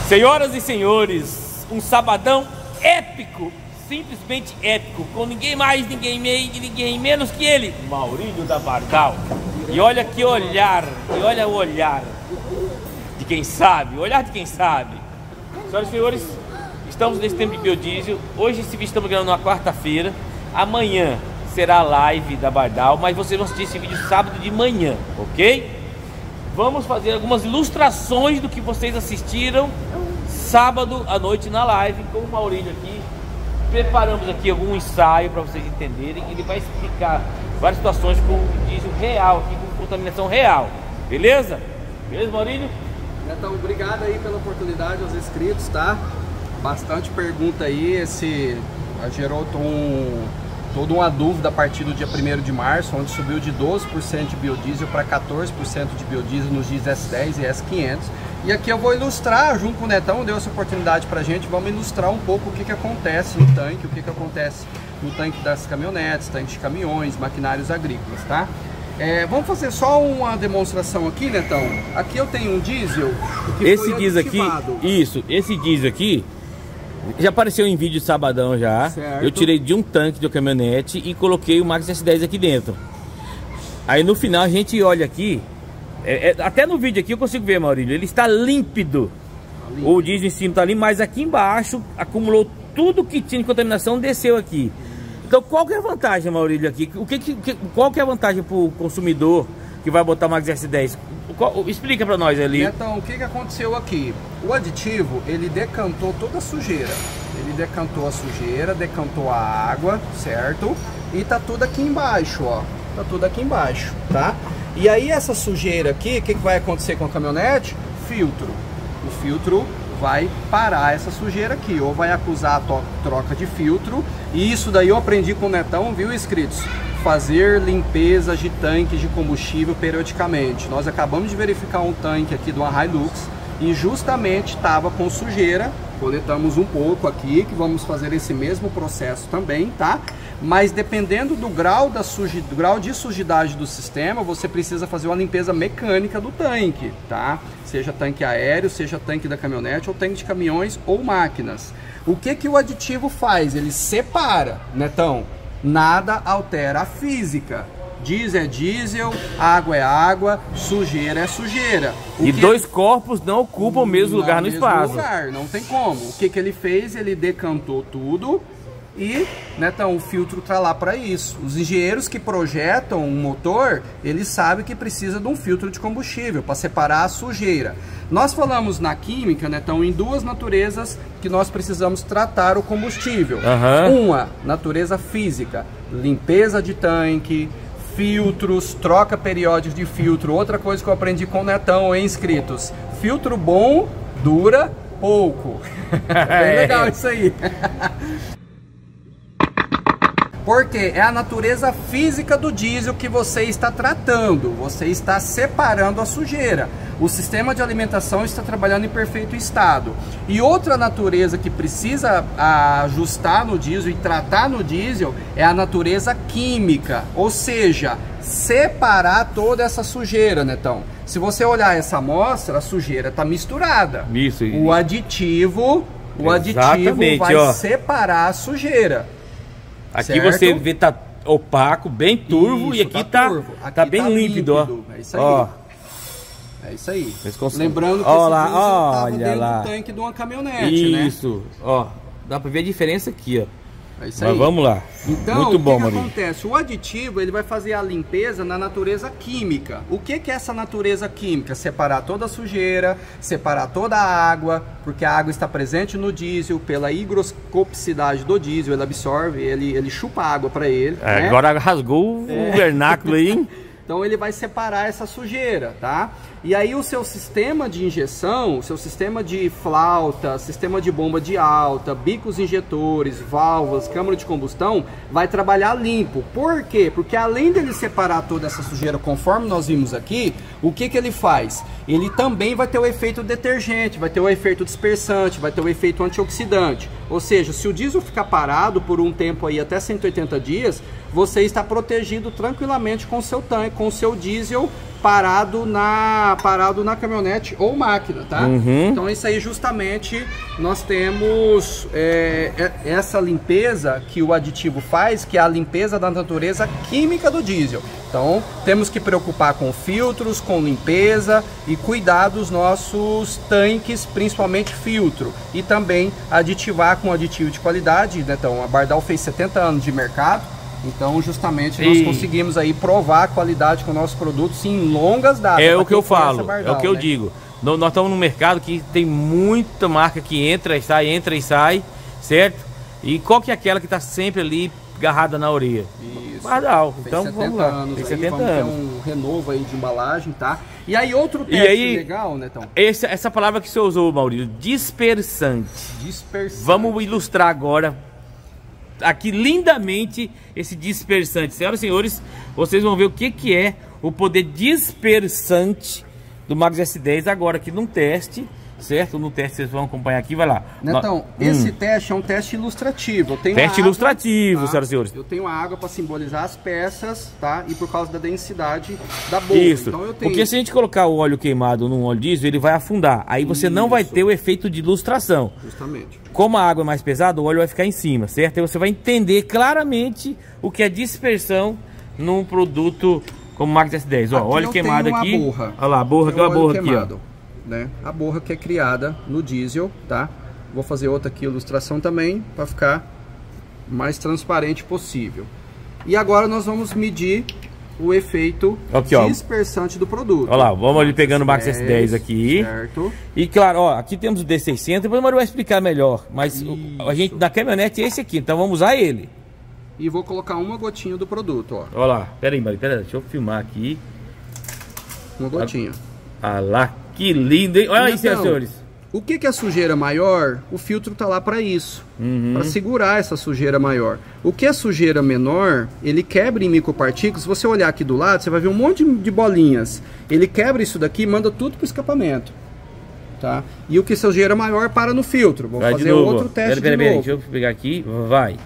Senhoras e senhores, um sabadão épico, simplesmente épico, com ninguém mais, ninguém menos que ele, Maurílio da Bardal. E olha que olhar, e olha o olhar de quem sabe, o olhar de quem sabe. Senhoras e senhores, estamos nesse tempo de biodiesel. Hoje esse vídeo estamos gravando na quarta-feira. Amanhã será a live da Bardal, mas vocês vão assistir esse vídeo sábado de manhã, ok? Vamos fazer algumas ilustrações do que vocês assistiram sábado à noite na live com o Maurílio aqui. Preparamos aqui algum ensaio para vocês entenderem. Ele vai explicar várias situações com diesel real, aqui com contaminação real. Beleza? Beleza, Maurílio? Então, obrigado aí pela oportunidade aos inscritos, tá? Bastante pergunta aí, gerou toda uma dúvida a partir do dia 1º de março, onde subiu de 12% de biodiesel para 14% de biodiesel nos dias S10 e S500. E aqui eu vou ilustrar, junto com o Netão, deu essa oportunidade pra gente, vamos ilustrar um pouco o que acontece no tanque, o que acontece no tanque das caminhonetes, tanques de caminhões, maquinários agrícolas, tá? Vamos fazer só uma demonstração aqui, Netão. Aqui eu tenho um diesel que esse diesel aqui, esse diesel aqui já apareceu em vídeo de sabadão já. Certo. Eu tirei de um tanque de uma caminhonete e coloquei o Max S10 aqui dentro. Aí no final a gente olha aqui, até no vídeo aqui eu consigo ver, Maurílio, ele está límpido. O diesel em cima está limpo, mas aqui embaixo acumulou tudo que tinha de contaminação, desceu aqui. Então qual que é a vantagem, Maurílio, aqui? Qual que é a vantagem para o consumidor que vai botar o Max S10? Explica para nós ali. Então, o que aconteceu aqui? O aditivo, ele decantou toda a sujeira. Ele decantou a sujeira, decantou a água, certo? E tá tudo aqui embaixo, ó. Tá tudo aqui embaixo, tá? E aí essa sujeira aqui, o que vai acontecer com a caminhonete? Filtro. O filtro vai parar essa sujeira aqui, ou vai acusar a troca de filtro. E isso daí eu aprendi com o Netão, viu, inscritos? Fazer limpeza de tanques de combustível periodicamente. Nós acabamos de verificar um tanque aqui de uma Hilux e justamente estava com sujeira. Coletamos um pouco aqui, que vamos fazer esse mesmo processo também, tá? Mas dependendo do grau de sujidade do sistema, você precisa fazer uma limpeza mecânica do tanque, tá? Seja tanque aéreo, seja tanque da caminhonete, ou tanque de caminhões ou máquinas. O que o aditivo faz? Ele separa, Netão. Nada altera a física. Diesel é diesel, água é água, sujeira é sujeira. Dois corpos não ocupam o mesmo lugar no espaço. Não tem como. O que ele fez? Ele decantou tudo e, Netão, o filtro tá lá para isso. Os engenheiros que projetam um motor, eles sabem que precisa de um filtro de combustível para separar a sujeira. Nós falamos na química, Netão, em duas naturezas que nós precisamos tratar o combustível. Uma, natureza física, limpeza de tanque, filtros, troca periódica de filtro. Outra coisa que eu aprendi com o Netão, hein, inscritos? Filtro bom dura pouco. Bem legal isso aí. Porque é a natureza física do diesel que você está tratando, você está separando a sujeira. O sistema de alimentação está trabalhando em perfeito estado. E outra natureza que precisa ajustar no diesel e tratar no diesel é a natureza química, ou seja, separar toda essa sujeira, Netão. Se você olhar essa amostra, a sujeira está misturada. Isso. O aditivo vai separar a sujeira. Aqui certo? Você vê tá opaco, bem turvo. Isso, e aqui tá bem límpido, ó. É isso aí. Ó. É isso aí. Lembrando que esse lá, diesel dentro do tanque de uma caminhonete, isso, né? Ó. Dá pra ver a diferença aqui, ó. É isso aí. Mas vamos lá. Então, muito bom, o que acontece? O aditivo, ele vai fazer a limpeza na natureza química. O que é essa natureza química? Separar toda a sujeira, separar toda a água, porque a água está presente no diesel, pela higroscopicidade do diesel, ele absorve, ele chupa a água para ele. Né? Agora rasgou o vernáculo aí, hein? Então ele vai separar essa sujeira, tá? E aí o seu sistema de injeção, o seu sistema de flauta, sistema de bomba de alta, bicos injetores, válvulas, câmara de combustão, vai trabalhar limpo. Por quê? Porque além dele separar toda essa sujeira, conforme nós vimos aqui, o que ele faz? Ele também vai ter o efeito detergente, vai ter o efeito dispersante, vai ter o efeito antioxidante. Ou seja, se o diesel ficar parado por um tempo aí até 180 dias, você está protegido tranquilamente com o seu tanque, com o seu diesel parado na caminhonete ou máquina, tá? Então isso aí justamente nós temos essa limpeza que o aditivo faz, que é a limpeza da natureza química do diesel. Então temos que preocupar com filtros, com limpeza e cuidar dos nossos tanques, principalmente filtro, e também aditivar com aditivo de qualidade, né? Então a Bardal fez 70 anos de mercado. Então, justamente, nós conseguimos aí provar a qualidade com nossos produtos em longas datas. É o que eu falo, Bardal, é o que eu digo. Nós estamos num mercado que tem muita marca que entra e sai, certo? E qual que é aquela que está sempre ali agarrada na orelha? Isso. Bardal. Então, vamos lá. Anos tem 70 anos. Ter um renovo aí de embalagem, tá? E aí, outro teste legal, né, então? Essa palavra que você usou, Maurício, dispersante. Dispersante. Vamos ilustrar agora aqui lindamente esse dispersante. Senhoras e senhores, vocês vão ver o que é o poder dispersante do Max S10 agora aqui num teste, certo? No teste vocês vão acompanhar aqui, vai lá. Então, esse teste é um teste ilustrativo. Eu tenho teste ilustrativo, tá? Senhoras e senhores. Eu tenho a água para simbolizar as peças, tá? E por causa da densidade da boca. Isso. Então, eu tenho... Porque se a gente colocar o óleo queimado num óleo diesel, ele vai afundar. Aí você não vai ter o efeito de ilustração. Justamente. Como a água é mais pesada, o óleo vai ficar em cima, certo? Aí você vai entender claramente o que é dispersão num produto como o Max S10. Ó, óleo queimado aqui. Borra. Olha lá, a borra, que é uma borra queimado, aqui, ó. Né? A borra que é criada no diesel, tá? Vou fazer outra aqui, ilustração também, para ficar mais transparente possível. E agora nós vamos medir o efeito dispersante do produto. Olha lá, vamos ali pegando o Max S10 aqui. Certo. E claro, ó, aqui temos o D600, depois o Mário vai explicar melhor. Mas a gente da caminhonete é esse aqui, então vamos usar ele. E vou colocar uma gotinha do produto, ó. Olha lá, pera aí, Mário, deixa eu filmar aqui. Uma gotinha. Olha lá, que lindo, hein? Olha aí, senhores. O que é sujeira maior? O filtro tá lá para isso, para segurar essa sujeira maior. O que é sujeira menor, ele quebra em micropartículas. Se você olhar aqui do lado, você vai ver um monte de bolinhas. Ele quebra isso daqui e manda tudo pro escapamento, tá? E o que é sujeira maior para no filtro. Vou fazer outro teste de novo. Deixa eu pegar aqui, vai.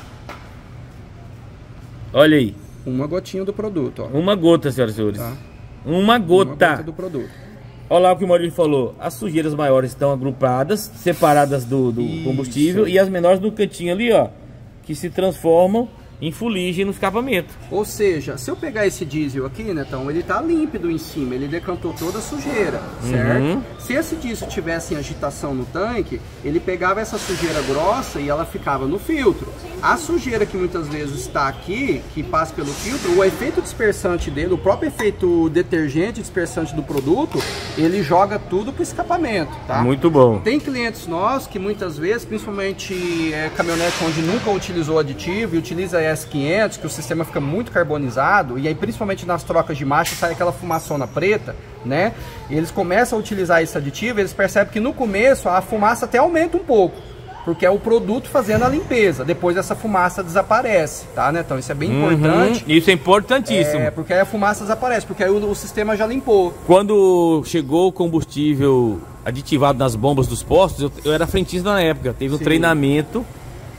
Olha aí. Uma gotinha do produto, ó. Uma gota, senhoras e senhores. Tá? Uma gota do produto. Olha lá o que o Maurício falou. As sujeiras maiores estão agrupadas, separadas do combustível, e as menores no cantinho ali, ó, que se transformam em fuligem no escapamento. Ou seja, se eu pegar esse diesel aqui, né, então ele tá límpido em cima, ele decantou toda a sujeira, certo? Se esse diesel tivesse em agitação no tanque, ele pegava essa sujeira grossa e ela ficava no filtro. A sujeira que muitas vezes está aqui, que passa pelo filtro, o efeito dispersante dele, o próprio efeito detergente dispersante do produto, ele joga tudo pro escapamento, tá? Muito bom. Tem clientes nossos que muitas vezes, principalmente caminhonete onde nunca utilizou aditivo e utiliza S500, que o sistema fica muito carbonizado, e aí principalmente nas trocas de marcha sai aquela fumaçona preta, né? E eles começam a utilizar esse aditivo, eles percebem que no começo a fumaça até aumenta um pouco, porque é o produto fazendo a limpeza, depois essa fumaça desaparece, tá, né? Então isso é bem importante. Isso é importantíssimo. É, porque aí a fumaça desaparece, porque aí o sistema já limpou. Quando chegou o combustível aditivado nas bombas dos postos, eu era frentista na época, teve um treinamento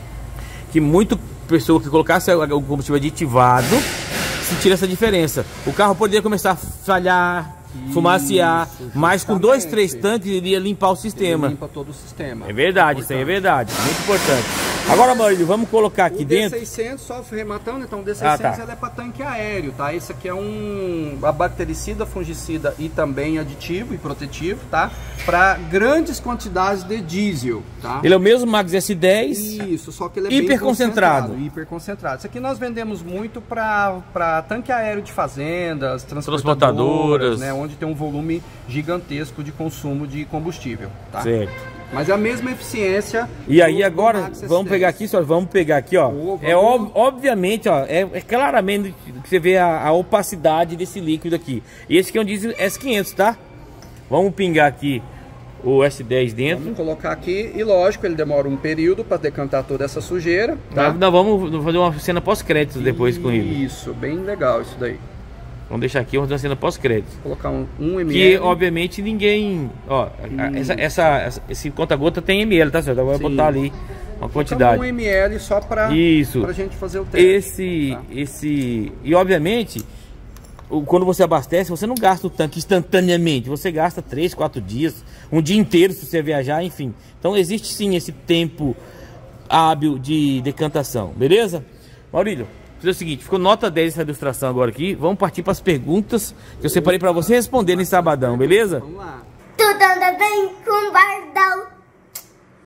que muito pessoa que colocasse o combustível aditivado sentir essa diferença. O carro poderia começar a falhar, fumacear, mas com 2, 3 tanques ele ia limpar o sistema. Ele limpa todo o sistema. É verdade, isso aí é verdade, muito importante. Agora, Maurício, vamos colocar aqui dentro. O D600, só rematando, então o D600 ela é para tanque aéreo, tá? Esse aqui é um bactericida, fungicida e também aditivo e protetivo, tá? Para grandes quantidades de diesel, tá? Ele é o mesmo Max S10. Isso, só que ele é hiperconcentrado. Hiperconcentrado. Isso aqui nós vendemos muito para tanque aéreo de fazendas, transportadoras, né? Onde tem um volume gigantesco de consumo de combustível, tá? Certo. Mas é a mesma eficiência. E aí agora, vamos pegar aqui, só vamos pegar aqui, ó. Obviamente, ó, é claramente que você vê a opacidade desse líquido aqui. E esse aqui é um diesel S500, tá? Vamos pingar aqui o S10 dentro. Vamos colocar aqui e lógico, ele demora um período para decantar toda essa sujeira, tá? Nós vamos fazer uma cena pós-créditos depois com ele. Isso, bem legal isso daí. Vamos deixar aqui uma cena pós-crédito. Colocar um ml. Que obviamente ninguém. Ó, esse conta-gota tem ml, tá certo? Vai botar ali uma quantidade. Um ml só pra isso. Pra gente fazer o teste. E obviamente quando você abastece, você não gasta o tanque instantaneamente, você gasta 3, 4 dias, um dia inteiro se você viajar, enfim. Então existe sim esse tempo hábil de decantação, beleza? Maurílio, fazer o seguinte, ficou nota 10 essa ilustração agora aqui. Vamos partir para as perguntas que eu separei para você responder nesse sabadão, beleza? Vamos lá. Tudo anda bem com o Bardal.